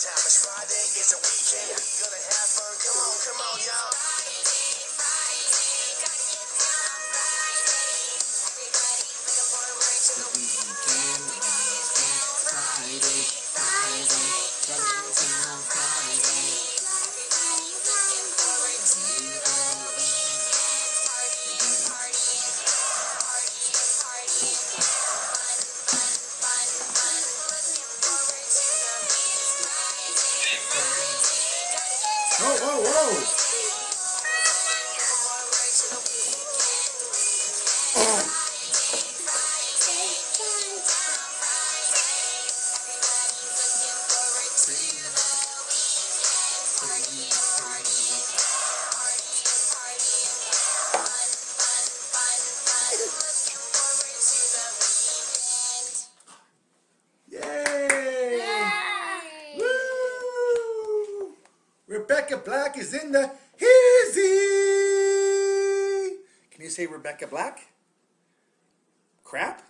time. It's Friday, it's a weekend. We gonna have fun. Come on, y'all. Whoa, whoa, whoa! Yay! Woo! Rebecca Black is in the hizzy! Can you say Rebecca Black? Crap?